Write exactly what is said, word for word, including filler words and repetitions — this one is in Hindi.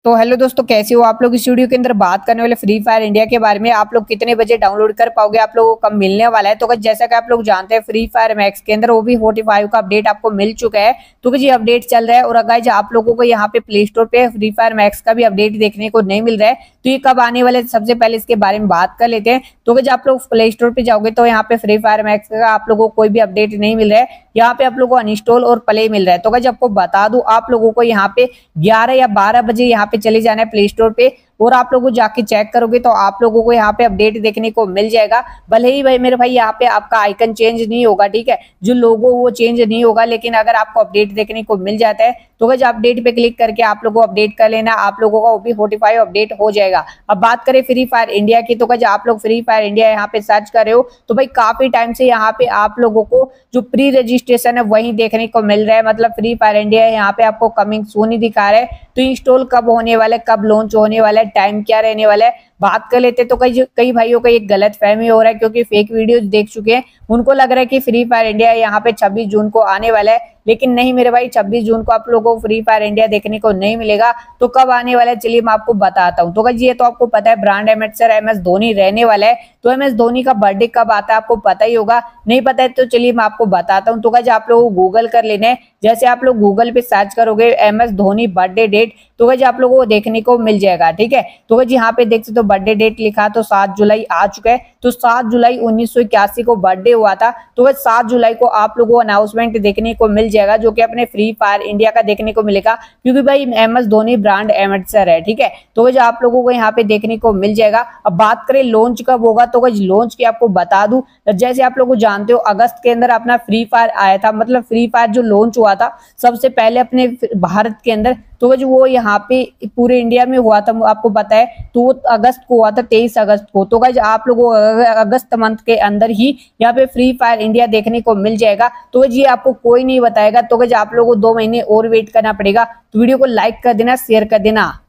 तो हेलो दोस्तों, कैसे हो आप लोग। इस वीडियो के अंदर बात करने वाले फ्री फायर इंडिया के बारे में। आप लोग कितने बजे डाउनलोड कर पाओगे, आप लोगों को कब मिलने वाला है। तो गाइस जैसा कि आप लोग जानते हैं, फ्री फायर मैक्स के अंदर वो भी पैंतालीस का अपडेट आपको मिल चुका है। तो गाइस ये अपडेट चल रहा है और गाइस आप लोगों को यहाँ पे प्ले स्टोर पे फ्री फायर मैक्स का भी अपडेट देखने को नहीं मिल रहा है। तो ये कब आने वाले, सबसे पहले इसके बारे में बात कर लेते हैं। तो गाइस आप लोग प्ले स्टोर पे जाओगे तो यहाँ पे फ्री फायर मैक्स का आप लोगों को कोई भी अपडेट नहीं मिल रहा है। यहाँ पे आप लोगों को अनइंस्टॉल और प्ले मिल रहा है। तो गाइस आपको बता दूं, आप लोगों को यहाँ पे ग्यारह या बारह बजे यहाँ पे चले जाना है प्ले स्टोर पे और आप लोगों को जाके चेक करोगे तो आप लोगों को यहाँ पे अपडेट देखने को मिल जाएगा। भले ही भाई मेरे भाई यहाँ पे आपका आइकन चेंज नहीं होगा, ठीक है, जो लोगो वो चेंज नहीं होगा, लेकिन अगर आपको अपडेट देखने को मिल जाता है तो गाइस अपडेट पे क्लिक करके आप लोगों को अपडेट कर लेना, आप लोगों का वो भी पैंतालीस अपडेट हो जाएगा। अब बात करें फ्री फायर इंडिया की, तो गाइस आप लोग फ्री फायर इंडिया यहाँ पे सर्च कर रहे हो तो भाई काफी टाइम से यहाँ पे आप लोगों को जो प्री रजिस्ट्रेशन है वही देखने को मिल रहा है। मतलब फ्री फायर इंडिया यहाँ पे आपको कमिंग सून ही दिखा रहा है। तो इंस्टॉल कब होने वाला है, कब लॉन्च होने वाला है, टाइम क्या रहने वाला है, बात कर लेते। तो कई कई भाइयों का एक गलत फहमी हो रहा है क्योंकि फेक वीडियोस देख चुके हैं, उनको लग रहा है कि फ्री फायर इंडिया यहाँ पे छब्बीस जून को आने वाला है। लेकिन नहीं मेरे भाई, छब्बीस जून को आप लोगों को फ्री फायर इंडिया देखने को नहीं मिलेगा। तो कब आने वाला है चलिए मैं आपको बताता हूँ। तो गाइस ये तो आपको पता है, brand ambassador M S Dhoni रहने वाला है। तो एम एस धोनी का बर्थडे कब आता है आपको पता ही होगा, नहीं पता है तो चलिए मैं आपको बताता हूँ। तो गाइस आप लोगों को गूगल कर लेना है। जैसे आप लोग गूगल पे सर्च करोगे M S Dhoni birthday date, तो गाइस आप लोगों को देखने को मिल जाएगा, ठीक है। तो गाइस यहाँ पे देख सकते हो बर्थडे डेट लिखा तो सात जुलाई आ चुका है। तो सात जुलाई उन्नीस सौ इक्यासी को बर्थडे हुआ था। तो गाइस सात जुलाई को आप लोगों को अनाउंसमेंट देखने को मिल जाएगा, जो कि अपने फ्री फायर इंडिया का देखने को मिलेगा, क्योंकि भाई M S Dhoni brand ambassador है, ठीक है। तो गाइस आप लोगों को यहाँ पे देखने को मिल जाएगा। अब बात करें लॉन्च कब होगा, तो गाइस लॉन्च की आपको बता दूं, जैसे आप लोग जानते हो अगस्त के अंदर अपना फ्री फायर आया था। मतलब फ्री फायर जो लॉन्च हुआ था सबसे पहले अपने भारत के अंदर, तो गाइस वो यहाँ पे पूरे इंडिया में हुआ था, आपको पता है। तो वो अगस्त को हुआ था, तेईस अगस्त को। तो गाइस आप लोगों को अगस्त मंथ के अंदर ही यहाँ पे फ्री फायर इंडिया देखने को मिल जाएगा। तो गाइस ये आपको कोई नहीं बताएगा। तो गाइस आप लोगों को दो महीने और वेट करना पड़ेगा। तो वीडियो को लाइक कर देना, शेयर कर देना।